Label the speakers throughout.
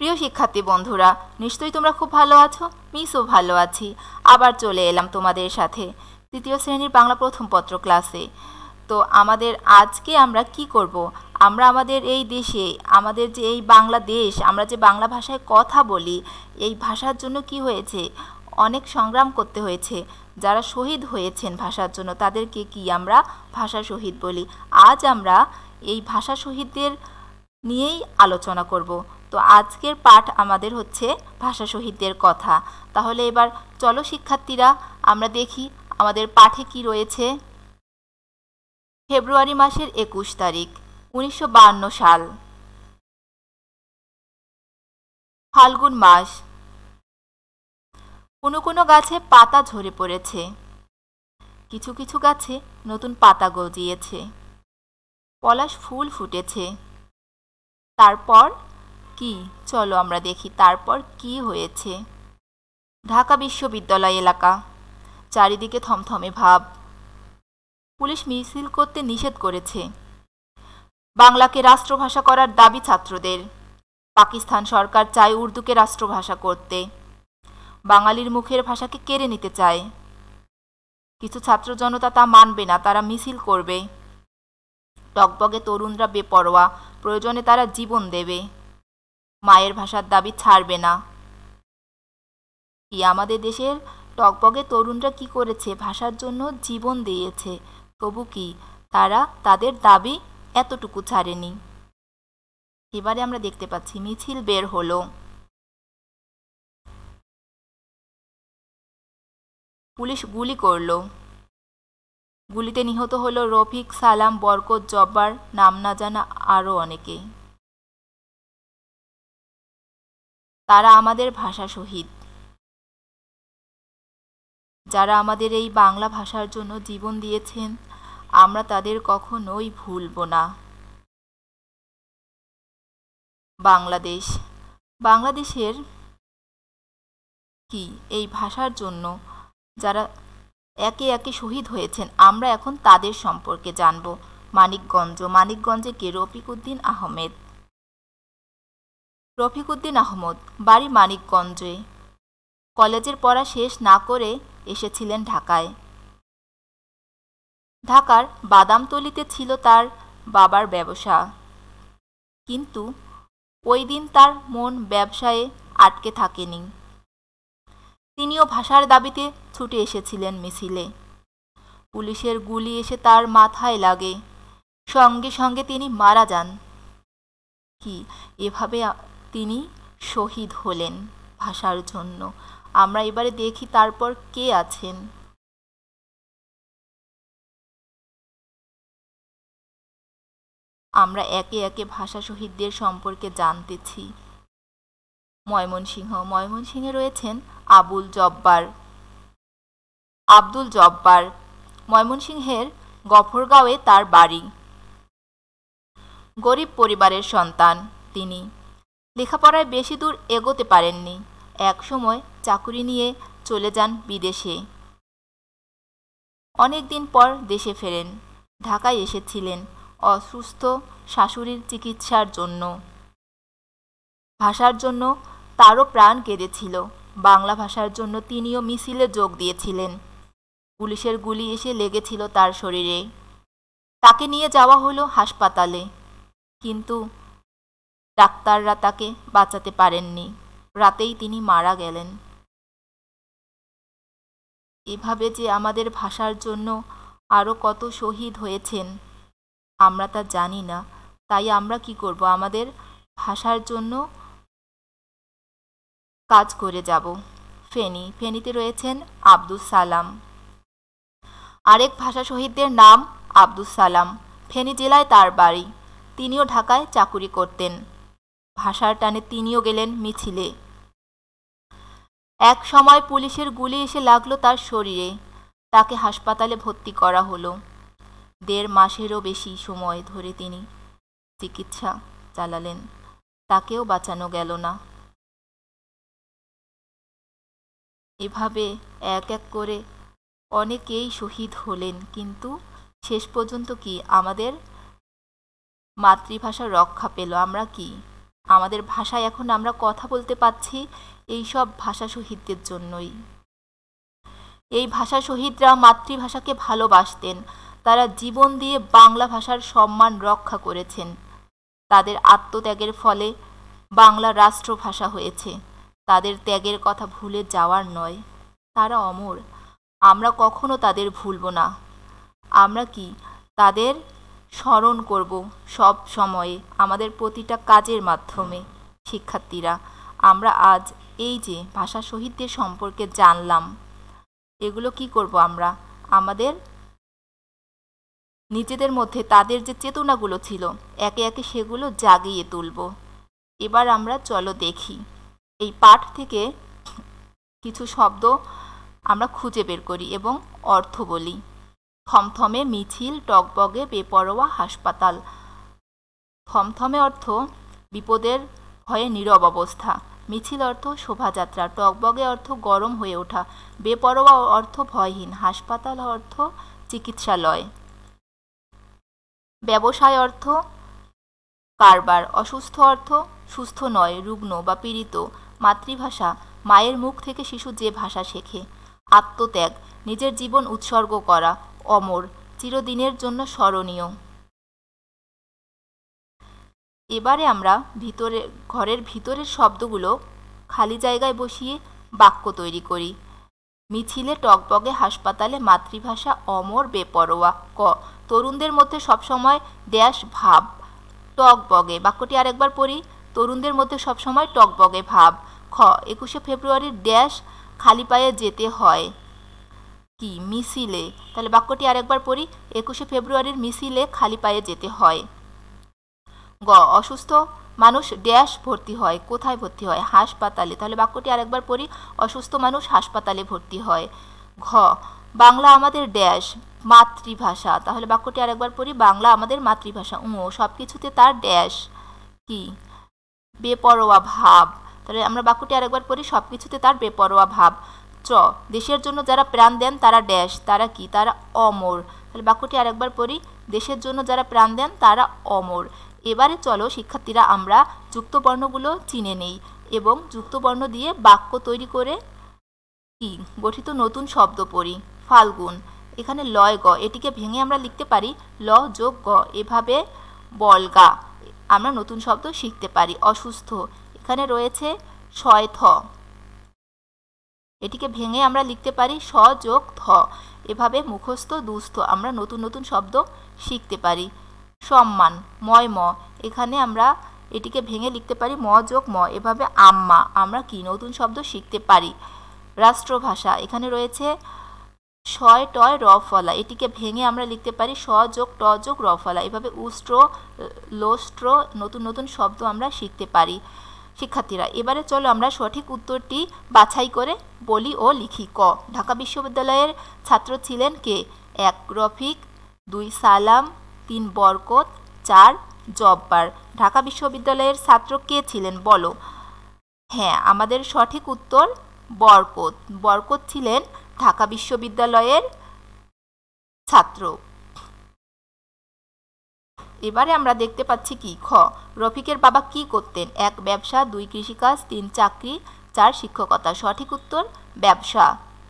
Speaker 1: প্রিয় শিক্ষার্থী বন্ধুরা, নিশ্চয়ই তোমরা খুব ভালো আছো। মিসও ভালো আছি। আবার চলে এলাম তোমাদের সাথে তৃতীয় শ্রেণীর বাংলা প্রথম পত্র ক্লাসে। তো আজকে আমরা কি করব? আমরা আমাদের এই দেশে, আমাদের যে এই বাংলাদেশ, আমরা যে বাংলা ভাষায় কথা বলি, এই ভাষার জন্য কি হয়েছে? অনেক সংগ্রাম করতে হয়েছে। যারা শহীদ হয়েছেন ভাষার জন্য তাদেরকে কি আমরা ভাষা শহীদ বলি। আজ আমরা এই ভাষা শহীদদের নিয়েই আলোচনা করব। তো আজকের পাঠ আমাদের হচ্ছে ভাষা শহীদদের কথা। তাহলে এবার চলো শিক্ষার্থীরা, আমরা দেখি আমাদের পাঠে কি রয়েছে। ফেব্রুয়ারি মাসের 21 তারিখ 1952 সাল, ফাল্গুন মাস। কোনো কোনো গাছে পাতা ঝরে পড়েছে, কিছু কিছু গাছে নতুন পাতা গজিয়েছে, পলাশ ফুল ফুটেছে। তারপর কি? চলো আমরা দেখি তারপর কি হয়েছে। ঢাকা বিশ্ববিদ্যালয় এলাকা, চারিদিকে থমথমে ভাব। পুলিশ মিছিল করতে নিষেধ করেছে। বাংলাকে রাষ্ট্রভাষা করার দাবি ছাত্রদের। পাকিস্তান সরকার চায় উর্দুকে রাষ্ট্রভাষা করতে। বাঙালির মুখের ভাষাকে কেড়ে নিতে চায়। কিছু ছাত্র জনতা তা মানবে না, তারা মিছিল করবে। টগবগে তরুণরা বেপরোয়া, প্রয়োজনে তারা জীবন দেবে। মায়ের ভাষার দাবি ছাড়বে না। কি আমাদের দেশের টগবগে তরুণরা কি করেছে? ভাষার জন্য জীবন দিয়েছে। তবু কি তারা তাদের দাবি এতটুকু ছাড়েনি। এবারে আমরা দেখতে পাচ্ছি মিছিল বের হলো। পুলিশ গুলি করলো। গুলিতে নিহত হলো রফিক, সালাম, বরকত, জব্বার, নাম না জানা আরও অনেকে। তারা আমাদের ভাষা শহীদ, যারা আমাদের এই বাংলা ভাষার জন্য জীবন দিয়েছেন। আমরা তাদের কখনোই ভুলব না। বাংলাদেশ, বাংলাদেশের কি এই ভাষার জন্য যারা একে একে শহীদ হয়েছেন, আমরা এখন তাদের সম্পর্কে জানব। মানিকগঞ্জ, মানিকগঞ্জে কে? রফিক উদ্দিন আহমেদ। রফিক উদ্দিন আহমদ বাড়ি মানিকগঞ্জে। কলেজের পড়া শেষ না করে এসেছিলেন ঢাকায়। ঢাকার বাদামতলীতে ছিল তার বাবার ব্যবসা, কিন্তু ওই দিন তার মন ব্যবসায়ে আটকে থাকেনি। তিনিও ভাষার দাবিতে ছুটে এসেছিলেন মিছিলে। পুলিশের গুলি এসে তার মাথায় লাগে, সঙ্গে সঙ্গে তিনি মারা যান। কি এভাবে তিনি শহীদ হলেন ভাষার জন্য। আমরা এবারে দেখি তারপর কে আছেন। আমরা একে একে ভাষা শহীদদের সম্পর্কে জানতেছি। ময়মনসিংহ, ময়মনসিংহে রয়েছেন আবুল জব্বার, আব্দুল জব্বার। ময়মনসিংহের গফরগাঁওয়ে তার বাড়ি। গরিব পরিবারের সন্তান তিনি। লেখাপড়ায় বেশি দূর এগোতে পারেননি। একসময় চাকুরি নিয়ে চলে যান বিদেশে। অনেক দিন পর দেশে ফেরেন। ঢাকায় এসেছিলেন অসুস্থ শাশুড়ির চিকিৎসার জন্য। ভাষার জন্য তারও প্রাণ কেঁদেছিল। বাংলা ভাষার জন্য তিনিও মিছিলে যোগ দিয়েছিলেন। পুলিশের গুলি এসে লেগেছিল তার শরীরে। তাকে নিয়ে যাওয়া হলো হাসপাতালে, কিন্তু ডাক্তাররা তাকে বাঁচাতে পারেননি। রাতেই তিনি মারা গেলেন। এভাবে যে আমাদের ভাষার জন্য আরও কত শহীদ হয়েছেন আমরা তা জানি না। তাই আমরা কি করব? আমাদের ভাষার জন্য কাজ করে যাব। ফেনী, ফেনীতে রয়েছেন আব্দুস সালাম। আরেক ভাষা শহীদদের নাম আব্দুস সালাম। ফেনী জেলায় তার বাড়ি। তিনিও ঢাকায় চাকুরি করতেন। ভাষার টানে তিনিও গেলেন মিছিলে। এক সময় পুলিশের গুলি এসে লাগলো তার শরীরে। তাকে হাসপাতালে ভর্তি করা হলো। 1.5 মাসেরও বেশি সময় ধরে তিনি চিকিৎসা চালালেন। তাকেও বাঁচানো গেল না। এভাবে এক এক করে অনেকেই শহীদ হলেন, কিন্তু শেষ পর্যন্ত কি আমাদের মাতৃভাষা রক্ষা পেল। আমরা কি আমাদের ভাষায় এখন আমরা কথা বলতে পারছি এই সব ভাষা শহীদদের জন্যই। এই ভাষা শহীদরা মাতৃভাষাকে ভালোবাসতেন। তারা জীবন দিয়ে বাংলা ভাষার সম্মান রক্ষা করেছেন। তাদের আত্মত্যাগের ফলে বাংলা রাষ্ট্রভাষা হয়েছে। তাদের ত্যাগের কথা ভুলে যাওয়ার নয়। তারা অমর। আমরা কখনো তাদের ভুলব না। আমরা কি তাদের স্মরণ করব সব সময়ে, আমাদের প্রতিটা কাজের মাধ্যমে। শিক্ষার্থীরা, আমরা আজ এই যে ভাষা শহীদদের সম্পর্কে জানলাম, এগুলো কি করব আমরা আমাদের নিজেদের মধ্যে তাদের যে চেতনাগুলো ছিল একে একে সেগুলো জাগিয়ে তুলব। এবার আমরা চলো দেখি এই পাঠ থেকে কিছু শব্দ আমরা খুঁজে বের করি এবং অর্থ বলি। থমথমে, মিছিল, টগবগে, বেপরোয়া, হাসপাতাল। থমথমে অর্থ বিপদের ভয়ে নীরব অবস্থা। মিছিল অর্থ শোভাযাত্রা। টগবগে অর্থ গরম হয়ে ওঠা। বেপরোয়া অর্থ ভয়হীন। হাসপাতাল অর্থ চিকিৎসালয়। ব্যবসায় অর্থ কারবার। অসুস্থ অর্থ সুস্থ নয়, রুগ্ন বা পীড়িত। মাতৃভাষা মায়ের মুখ থেকে শিশু যে ভাষা শেখে। আত্মত্যাগ নিজের জীবন উৎসর্গ করা। অমর চিরদিনের জন্য স্মরণীয়। এবারে আমরা ঘরের ভিতরের শব্দগুলো খালি জায়গায় বসিয়ে বাক্য তৈরি করি। মিছিলে, টগবগে, হাসপাতালে, মাতৃভাষা অমর, বেপরোয়া। ক, তরুণদের মধ্যে সবসময় ড্যাশ ভাব। টগবগে বাক্যটি আরেকবার পড়ি। তরুণদের মধ্যে সবসময় টগবগে ভাব। খ, 21শে ফেব্রুয়ারির ড্যাশ খালি পায়ে যেতে হয়। কি, মিছিলে। তাহলে বাক্যটি আরেকবার পড়ি। 21শে ফেব্রুয়ারির মিছিলে খালি পায়ে যেতে হয়। গ, অসুস্থ মানুষ ড্যাশ ভর্তি হয়। কোথায় ভর্তি হয়? হাসপাতালে। তাহলে বাক্যটি আরেকবার পড়ি। অসুস্থ মানুষ হাসপাতালে ভর্তি হয়। ঘ, বাংলা আমাদের ড্যাশ মাতৃভাষা। তাহলে বাক্যটি আরেকবার পড়ি। বাংলা আমাদের মাতৃভাষা। সব কিছুতে তার ড্যাশ কি, বেপরোয়া ভাব। তাহলে আমরা বাক্যটি আরেকবার পড়ি। সব কিছুতে তার বেপরোয়া ভাব। চ, দেশের জন্য যারা প্রাণ দেন তারা ড্যাশ। তারা কি? তারা অমর। তাহলে বাক্যটি আরেকবার পড়ি। দেশের জন্য যারা প্রাণ দেন তারা অমর। এবারে চলো শিক্ষার্থীরা আমরা যুক্তবর্ণগুলো চিনে নেই এবং যুক্তবর্ণ দিয়ে বাক্য তৈরি করে কি গঠিত নতুন শব্দ পড়ি। ফাল্গুন, এখানে লয় গ, এটিকে ভেঙে আমরা লিখতে পারি ল যোগ গ। এভাবে বলগা আমরা নতুন শব্দ শিখতে পারি। অসুস্থ, এখানে রয়েছে শয় থ, এটিকে ভেঙে আমরা লিখতে পারি স যোগ থ। এভাবে মুখস্থ, দুস্থ আমরা নতুন নতুন শব্দ শিখতে পারি। সম্মান, ময় ম, এখানে আমরা এটিকে ভেঙে লিখতে পারি ম যোগ ম। এভাবে আম্মা আমরা কি নতুন শব্দ শিখতে পারি। রাষ্ট্রভাষা, এখানে রয়েছে শয় টয় র ফলা, এটিকে ভেঙে আমরা লিখতে পারি স যোগ ট যোগ র ফলা। এভাবে উষ্ট্র, লোস্ট্র নতুন নতুন শব্দ আমরা শিখতে পারি। শিক্ষার্থীরা, এবারে চলো আমরা সঠিক উত্তরটি বাছাই করে বলি ও লিখি। ক, ঢাকা বিশ্ববিদ্যালয়ের ছাত্র ছিলেন কে? 1 রফিক, 2 সালাম, 3 বরকত, 4 জব্বার। ঢাকা বিশ্ববিদ্যালয়ের ছাত্র কে ছিলেন বলো? হ্যাঁ, আমাদের সঠিক উত্তর বরকত। বরকত ছিলেন ঢাকা বিশ্ববিদ্যালয়ের ছাত্র। এবারে আমরা দেখতে পাচ্ছি কি, খ, রফিকের বাবা কি করতেন? 1 ব্যবসা, 2 কৃষিকাজ, 3 চাকরি, 4 শিক্ষকতা। সঠিক উত্তর ব্যবসা।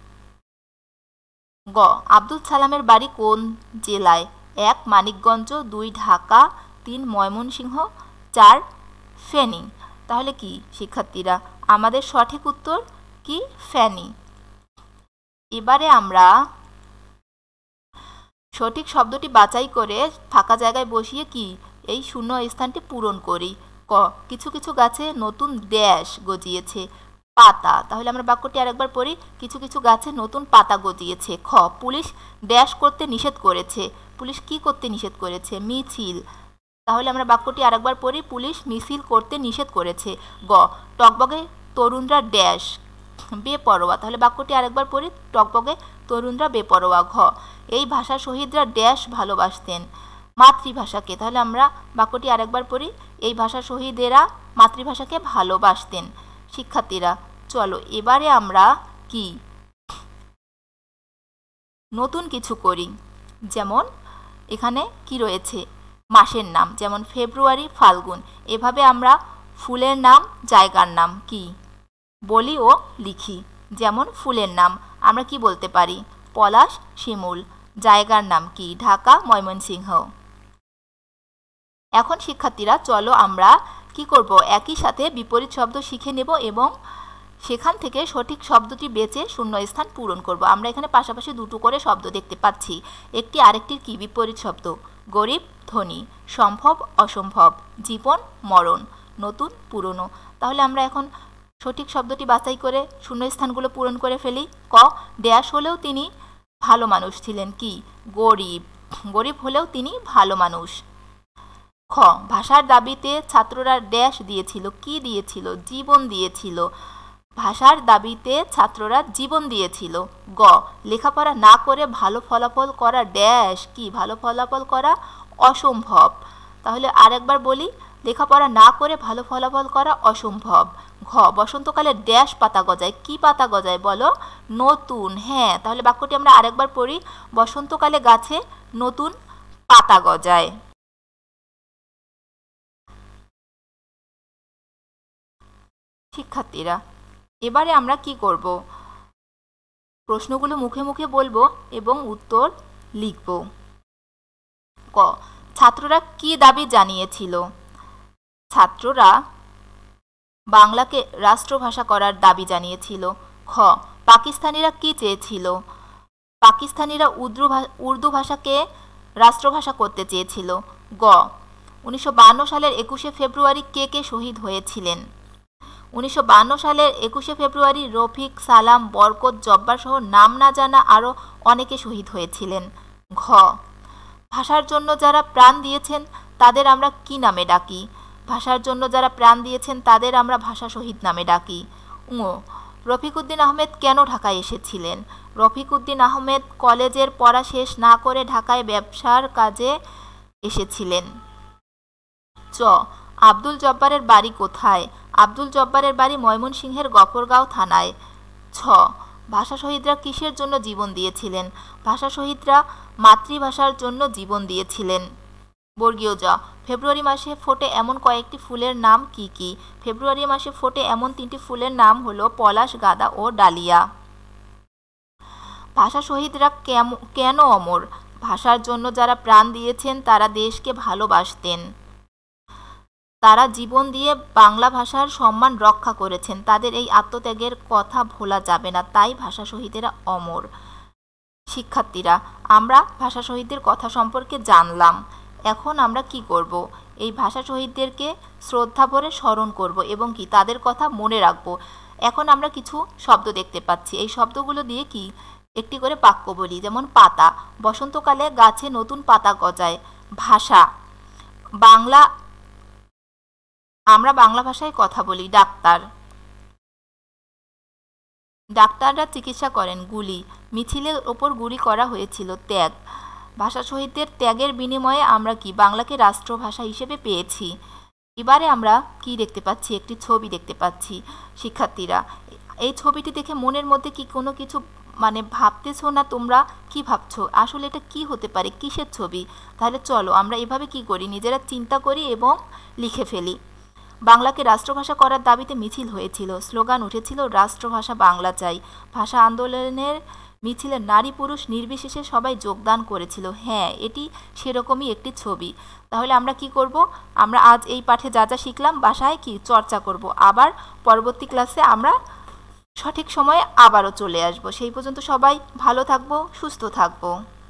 Speaker 1: গ, আব্দুল সালামের বাড়ি কোন জেলায়? 1 মানিকগঞ্জ, 2 ঢাকা, 3 ময়মনসিংহ, 4 ফেনী। তাহলে কি শিক্ষার্থীরা, আমাদের সঠিক উত্তর কি? ফেনী। এবারে আমরা সঠিক শব্দটি বাছাই করে ফাঁকা জায়গায় বসিয়ে কি এই শূন্য স্থানটি পূরণ করি। ক, কিছু কিছু গাছে নতুন ড্যাশ গজিয়েছে। পাতা। তাহলে আমরা বাক্যটি আরেকবার পড়ি। কিছু কিছু গাছে নতুন পাতা গজিয়েছে। খ, পুলিশ ড্যাশ করতে নিষেধ করেছে। পুলিশ কি করতে নিষেধ করেছে? মিছিল। তাহলে আমরা বাক্যটি আরেকবার পড়ি। পুলিশ মিছিল করতে নিষেধ করেছে। গ, টগবগে তরুণরা ড্যাশ বেপরোয়া। তাহলে বাক্যটি আরেকবার পড়ি। টগবগে তরুণরা বেপরোয়া। ঘ, এই ভাষা শহীদরা ড্যাশ ভালোবাসতেন মাতৃভাষাকে। তাহলে আমরা বাক্যটি আরেকবার পড়ি। এই ভাষা শহীদেরা মাতৃভাষাকে ভালোবাসতেন। শিক্ষার্থীরা, চলো এবারে আমরা কি নতুন কিছু করি। যেমন এখানে কি রয়েছে? মাসের নাম, যেমন ফেব্রুয়ারি, ফাল্গুন। এভাবে আমরা ফুলের নাম জায়গার নাম কি বলি ও লিখি। যেমন ফুলের নাম আমরা কি বলতে পারি? পলাশ, শিমুল। জায়গার নাম কি? ঢাকা, ময়মনসিংহ। এখন শিক্ষার্থীরা চলো আমরা কি করব, একই সাথে বিপরীত শব্দ শিখে নেব এবং সেখান থেকে সঠিক শব্দটি বেছে শূন্যস্থান পূরণ করব। আমরা এখানে পাশাপাশি দুটো করে শব্দ দেখতে পাচ্ছি, একটি আরেকটির কি বিপরীত শব্দ। গরিব, ধনী, সম্ভব, অসম্ভব, জীবন, মরণ, নতুন, পুরনো। তাহলে আমরা এখন সঠিক শব্দটি বাছাই করে শূন্যস্থানগুলো পূরণ করে ফেলি। ক, ড্যাশ হলেও তিনি ভালো মানুষ ছিলেন কি? গরিব। গরিব হলেও তিনি ভালো মানুষ। খ, ভাষার দাবিতে ছাত্ররা ড্যাশ দিয়েছিল, কি দিয়েছিল? জীবন দিয়েছিল। ভাষার দাবিতে ছাত্ররা জীবন দিয়েছিল। গ, লেখাপড়া না করে ভালো ফলাফল করা ড্যাশ কি? ভালো ফলাফল করা অসম্ভব। তাহলে আরেকবার বলি, লেখাপড়া না করে ভালো ফলাফল করা অসম্ভব। ঘ, বসন্তকালে ড্যাশ পাতা গজায়, কি পাতা গজায় বলো? নতুন। হ্যাঁ, তাহলে বাক্যটি আমরা আরেকবার পড়ি, বসন্তকালে গাছে নতুন পাতা গজায়। শিক্ষার্থীরা এবারে আমরা কি করব, প্রশ্নগুলো মুখে মুখে বলবো এবং উত্তর লিখব। ক, ছাত্ররা কি দাবি জানিয়েছিল? ছাত্ররা বাংলাকে রাষ্ট্রভাষা করার দাবি জানিয়েছিল। খ, পাকিস্তানিরা কি চেয়েছিল? পাকিস্তানিরা উর্দু ভাষাকে রাষ্ট্রভাষা করতে চেয়েছিল। গ, 1952 সালের 21শে ফেব্রুয়ারি কে কে শহীদ হয়েছিলেন? 1952 সালের 21শে ফেব্রুয়ারি রফিক, সালাম, বরকত, জব্বার সহ নাম না জানা আরও অনেকে শহীদ হয়েছিলেন। ঘ, ভাষার জন্য যারা প্রাণ দিয়েছেন তাদের আমরা কি নামে ডাকি? ভাষার জন্য যারা প্রাণ দিয়েছেন তাদের আমরা ভাষা শহীদ নামে ডাকি। ঙ, রফিকুদ্দিন আহমেদ কেন ঢাকায় এসেছিলেন? রফিকুদ্দিন আহমেদ কলেজের পড়া শেষ না করে ঢাকায় ব্যবসার কাজে এসেছিলেন। চ, আব্দুল জব্বারের বাড়ি কোথায়? আব্দুল জব্বারের বাড়ি ময়মনসিংহের গফরগাঁও থানায়। ছ, ভাষা শহীদরা কিসের জন্য জীবন দিয়েছিলেন? ভাষা শহীদরা মাতৃভাষার জন্য জীবন দিয়েছিলেন। বর্গীয় জ, ফেব্রুয়ারি মাসে ফোটে এমন কয়েকটি ফুলের নাম কি কি? ফেব্রুয়ারি মাসে ফোটে এমন 3টি ফুলের নাম হলো পলাশ, গাঁদা ও ডালিয়া। ভাষা শহীদরা কেন অমর? ভাষার জন্য যারা প্রাণ দিয়েছেন তারা দেশকে ভালোবাসতেন, তারা জীবন দিয়ে বাংলা ভাষার সম্মান রক্ষা করেছেন, তাদের এই আত্মত্যাগের কথা ভোলা যাবে না, তাই ভাষা শহীদেরা অমর। শিক্ষার্থীরা আমরা ভাষা শহীদদের কথা সম্পর্কে জানলাম। এখন আমরা কি করব, এই ভাষা শহীদদেরকে শ্রদ্ধা ভরে স্মরণ করব এবং কি তাদের কথা মনে রাখব। এখন আমরা কিছু শব্দ দেখতে পাচ্ছি, এই শব্দগুলো দিয়ে কি একটি করে বাক্য বলি। যেমন পাতা, বসন্তকালে গাছে নতুন পাতা গজায়। ভাষা, বাংলা, আমরা বাংলা ভাষায় কথা বলি। ডাক্তার, ডাক্তাররা চিকিৎসা করেন। গুলি, মিছিলের ওপর গুলি করা হয়েছিল। ত্যাগ, ভাষা শহীদদের ত্যাগের বিনিময়ে আমরা কি বাংলাকে রাষ্ট্রভাষা হিসেবে পেয়েছি। এবারে আমরা কি দেখতে পাচ্ছি, একটি ছবি দেখতে পাচ্ছি। শিক্ষার্থীরা এই ছবিটি দেখে মনের মধ্যে কি কোনো কিছু ভাবতেছো না? তোমরা কি ভাবছো আসলে এটা কি হতে পারে, কিসের ছবি? তাহলে চলো আমরা এভাবে কি করি, নিজেরা চিন্তা করি এবং লিখে ফেলি। বাংলাকে রাষ্ট্রভাষা করার দাবিতে মিছিল হয়েছিল, স্লোগান উঠেছিল রাষ্ট্রভাষা বাংলা চাই। ভাষা আন্দোলনের মিছিলে নারী পুরুষ নির্বিশেষে সবাই যোগদান করেছিল। হ্যাঁ, এটি সেরকমই একটি ছবি। তাহলে আমরা কি করব, আমরা আজ এই পাঠে যা যা শিখলাম বাসায় কি চর্চা করব, আবার পরবর্তী ক্লাসে আমরা সঠিক সময়ে আবারও চলে আসব। সেই পর্যন্ত সবাই ভালো থাকবো, সুস্থ থাকবো।